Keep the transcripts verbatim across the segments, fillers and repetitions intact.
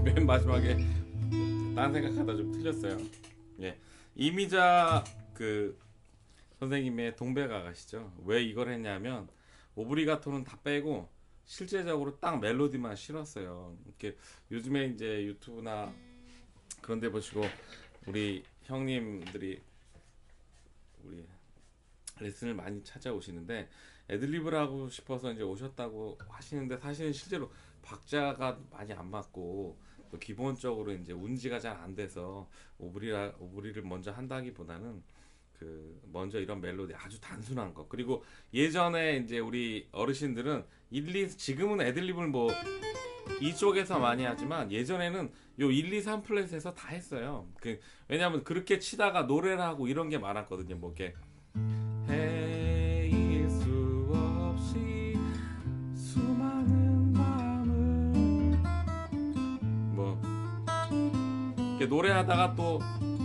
맨 마지막에 딴 생각하다 좀 틀렸어요. 예, 이미자 그 선생님의 동백아가씨죠. 왜 이걸 했냐면 오브리가토는 다 빼고 실제적으로 딱 멜로디만 실었어요. 이렇게 요즘에 이제 유튜브나 그런 데 보시고 우리 형님들이 우리 레슨을 많이 찾아오시는데 애드리브를 하고 싶어서 이제 오셨다고 하시는데 사실은 실제로 박자가 많이 안 맞고 또 기본적으로 이제 운지가 잘 안 돼서 오브리라 오브리를 먼저 한다기보다는 그 먼저 이런 멜로디 아주 단순한 거 그리고 예전에 이제 우리 어르신들은 일, 이 지금은 애드리브를 뭐 이쪽에서 많이 하지만 예전에는 요 일, 이, 삼 플랫에서 다 했어요. 그 왜냐하면 그렇게 치다가 노래를 하고 이런 게 많았거든요. 뭐 이렇게 헤일 수 없이 수많은 마음을 뭐 이렇게 노래하다가 또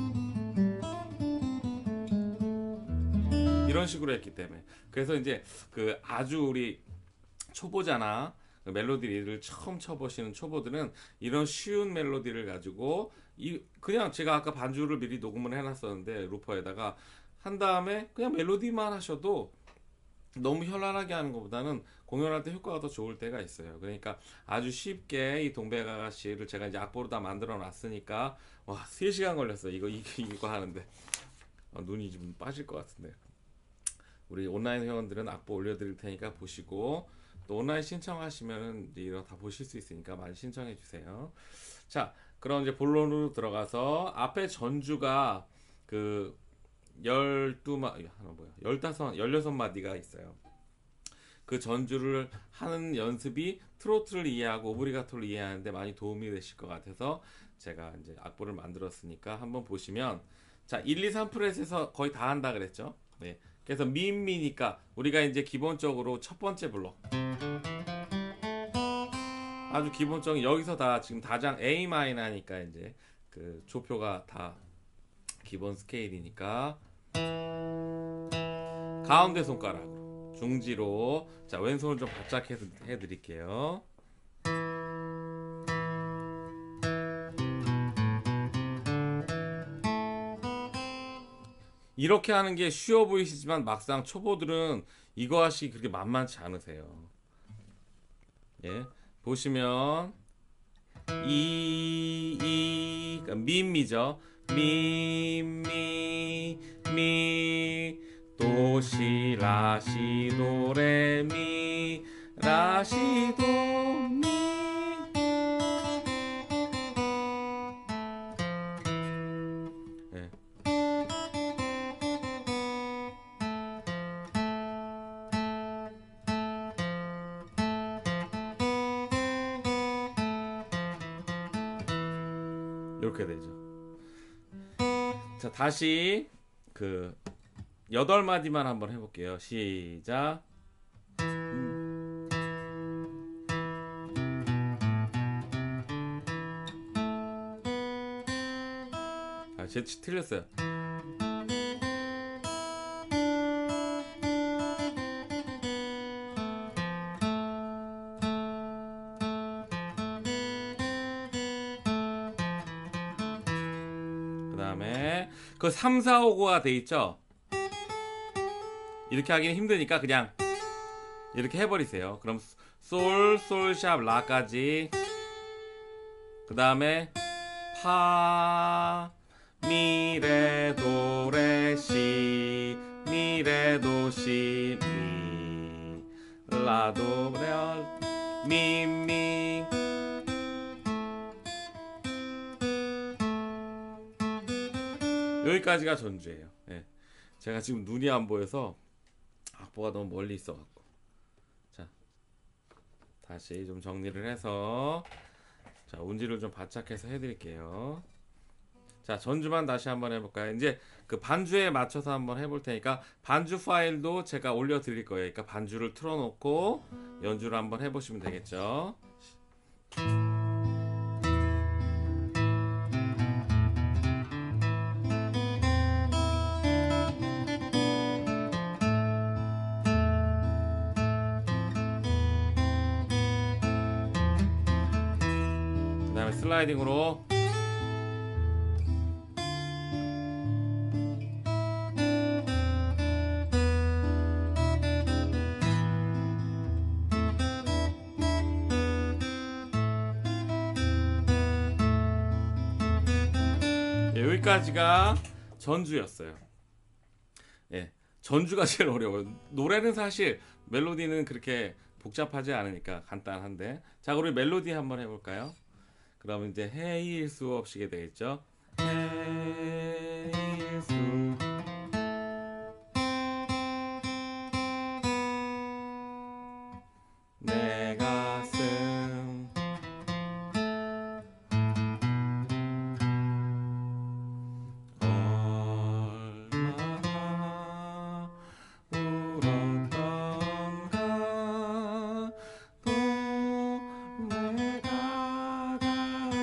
이런 식으로 했기 때문에 그래서 이제 그 아주 우리 초보자나 그 멜로디를 처음 쳐보시는 초보들은 이런 쉬운 멜로디를 가지고 이 그냥 제가 아까 반주를 미리 녹음을 해놨었는데 루퍼에다가 한 다음에 그냥 멜로디만 하셔도 너무 현란하게 하는 것보다는 공연할 때 효과가 더 좋을 때가 있어요. 그러니까 아주 쉽게 이 동백아가씨를 제가 이제 악보로 다 만들어 놨으니까 와 세 시간 걸렸어요. 이거 이거, 이거 하는데 어, 눈이 좀 빠질 것 같은데 우리 온라인 회원들은 악보 올려드릴 테니까 보시고 또 온라인 신청하시면은 이거 다 보실 수 있으니까 많이 신청해 주세요. 자, 그럼 이제 본론으로 들어가서 앞에 전주가 그 열두 마 하나 뭐야 열다섯 열여섯 마디가 있어요. 그 전주를 하는 연습이 트로트를 이해하고 오브리가토를 이해하는데 많이 도움이 되실 것 같아서 제가 이제 악보를 만들었으니까 한번 보시면 자 일, 이, 삼 프렛에서 거의 다 한다 그랬죠. 네. 그래서 미미니까 우리가 이제 기본적으로 첫 번째 블록 아주 기본적인 여기서 다 지금 다장 A 마이너니까 이제 그 조표가 다 기본 스케일이니까 가운데 손가락으로 중지로 자 왼손을 좀 바짝 해, 해드릴게요. 이렇게 하는 게 쉬워 보이시지만 막상 초보들은 이거 하시기 그렇게 만만치 않으세요. 예, 보시면 이, 이, 그러니까 미미죠. 미, 미, 미, 도, 시, 라, 시, 도, 레, 미, 라, 시, 도, 미. 예. 이렇게 되죠. 자, 다시 그 여덟 마디만 한번 해볼게요. 시작. 아, 제 틀렸어요. 그 다음에 그 삼, 사, 오가 돼 있죠. 이렇게 하기는 힘드니까 그냥 이렇게 해버리세요. 그럼 솔, 솔, 샵, 라까지. 그 다음에 파, 미, 레, 도, 레, 시, 미, 레, 도, 시, 미, 라, 도, 레, 미, 미. 여기까지가 전주예요. 예. 제가 지금 눈이 안 보여서 악보가 너무 멀리 있어갖고 자 다시 좀 정리를 해서 자 운지를 좀 바짝해서 해드릴게요. 자 전주만 다시 한번 해볼까요? 이제 그 반주에 맞춰서 한번 해볼 테니까 반주 파일도 제가 올려드릴 거예요. 그러니까 반주를 틀어놓고 연주를 한번 해보시면 되겠죠. 그 다음에 슬라이딩으로. 예, 여기까지가 전주였어요. 예, 전주가 제일 어려워요. 노래는 사실 멜로디는 그렇게 복잡하지 않으니까 간단한데. 자, 우리 멜로디 한번 해볼까요? 그러면 이제 해일 수 없이게 되겠죠. 해일 수. 내 가슴 얼마나 울었던가 또 내가 다.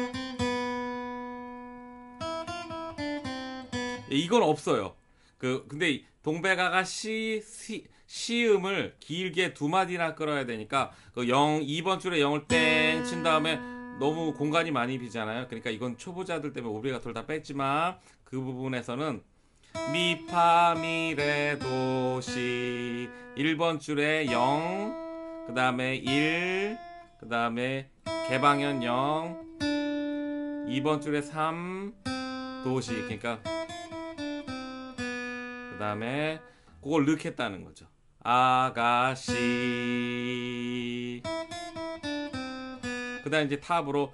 이건 없어요. 그 근데 동백아가 시, 시 시음을 길게 두 마디나 끌어야 되니까 그 영, 이 번 줄에 영을 땡 친 다음에 너무 공간이 많이 비잖아요. 그러니까 이건 초보자들 때문에 오브리가토를 다 뺐지만 그 부분에서는 미파 미레 도시 일 번 줄에 영, 그 다음에 일, 그 다음에 개방현 영, 이 번 줄에 삼, 도시. 그러니까 그 다음에 그걸 넣겠다는 거죠. 아가씨. 그 다음 이제 탑으로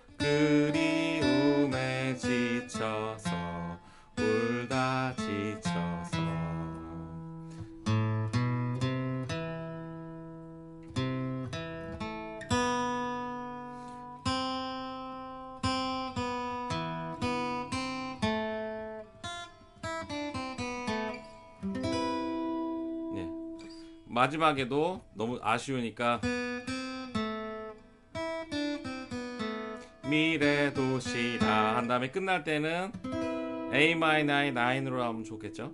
그리움에 지쳐서 울다 지쳐서. 네. 마지막에도 너무 아쉬우니까 미래 도시라 한 다음에 끝날 때는 A 마이너의 나인으로 하면 좋겠죠.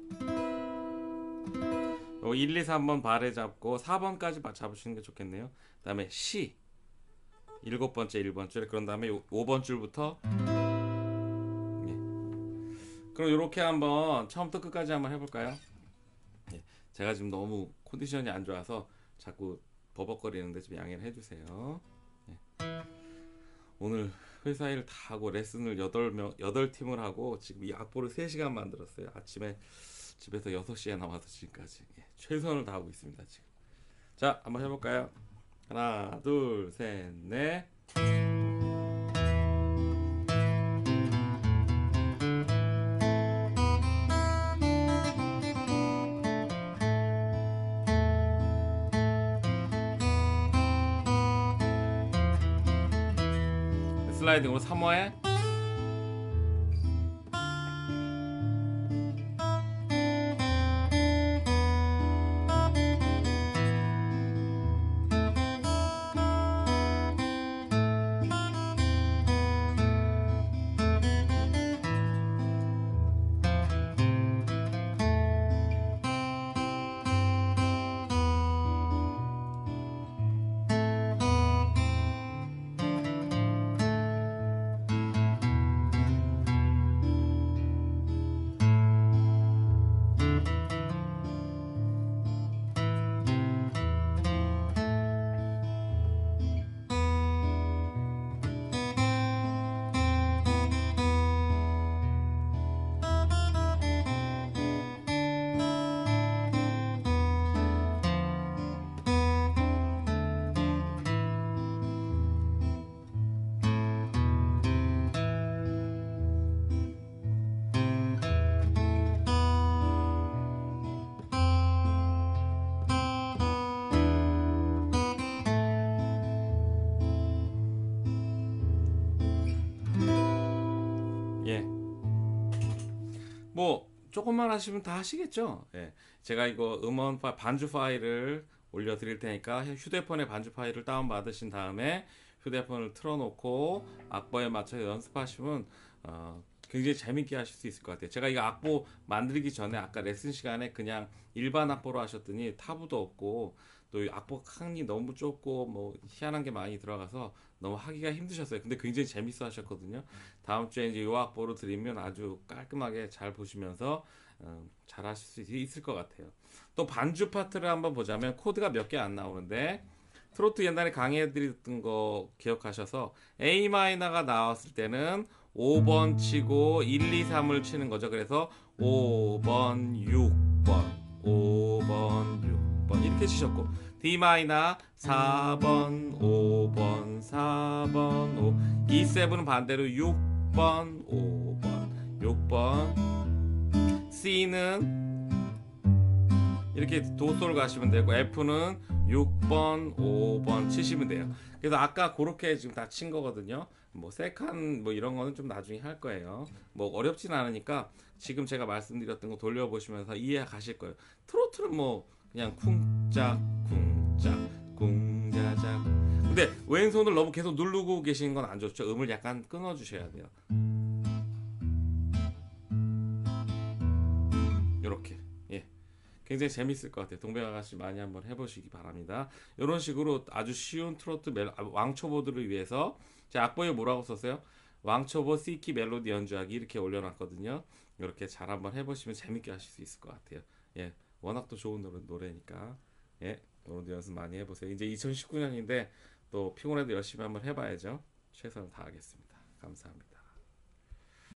일, 이, 삼 번 발에 잡고 사 번까지 잡으시는 게 좋겠네요. 그 다음에 C 일곱 번째 일 번 줄, 그런 다음에 오 번 줄부터. 예. 그럼 이렇게 한번 처음부터 끝까지 한번 해볼까요? 예. 제가 지금 너무 컨디션이 안 좋아서 자꾸 버벅거리는데 좀 양해를 해주세요. 예. 오늘 회사 일 다 하고 레슨을 여덟 명, 여덟 팀을 하고 지금 이 악보를 세 시간 만들었어요. 아침에 집에서 여섯 시에 나와서 지금까지. 예, 최선을 다하고 있습니다 지금. 자, 한번 해볼까요? 하나, 둘, 셋, 넷. 슬라이딩으로 삼 호에 뭐 조금만 하시면 다 하시겠죠. 예. 제가 이거 음원 파, 반주 파일을 올려드릴 테니까 휴대폰에 반주 파일을 다운 받으신 다음에 휴대폰을 틀어놓고 악보에 맞춰 연습하시면 어, 굉장히 재밌게 하실 수 있을 것 같아요. 제가 이거 악보 만들기 전에 아까 레슨 시간에 그냥 일반 악보로 하셨더니 타브도 없고 또 악보칸이 너무 좁고 뭐 희한한 게 많이 들어가서 너무 하기가 힘드셨어요. 근데 굉장히 재밌어 하셨거든요. 다음 주에 이제 요 악보로 드리면 아주 깔끔하게 잘 보시면서 어, 잘 하실 수 있을 것 같아요. 또 반주 파트를 한번 보자면 코드가 몇 개 안 나오는데 트로트 옛날에 강의해드렸던 거 기억하셔서 A 마이너가 나왔을 때는 오 번 치고 일, 이, 삼을 치는 거죠. 그래서 오 번, 육 번, 오 번, 육 번 이렇게 치셨고 D 마이너 사 번, 오 번, 사 번, 오 E 칠은 반대로 육 번, 오 번, 육 번 C는 이렇게 도솔 가시면 되고 F는 육 번, 오 번 치시면 돼요. 그래서 아까 그렇게 지금 다 친 거거든요. 뭐 세칸 뭐 이런 거는 좀 나중에 할 거예요. 뭐 어렵진 않으니까 지금 제가 말씀드렸던 거 돌려보시면서 이해 가실 거예요. 트로트는 뭐 그냥 쿵짝 쿵짝 쿵자작. 근데 왼손을 너무 계속 누르고 계시는 건 안 좋죠. 음을 약간 끊어 주셔야 돼요. 이렇게. 예. 굉장히 재밌을 것 같아요. 동백아가씨 많이 한번 해보시기 바랍니다. 이런 식으로 아주 쉬운 트로트 멜, 아, 왕초보들을 위해서 제 악보에 뭐라고 썼어요? 왕초보 C키 멜로디 연주하기 이렇게 올려놨거든요. 이렇게 잘 한번 해보시면 재밌게 하실 수 있을 것 같아요. 예, 워낙 또 좋은 노래, 노래니까 예, 오늘도 연습 많이 해보세요. 이제 이천십구 년인데 또 피곤해도 열심히 한번 해봐야죠. 최선을 다하겠습니다. 감사합니다.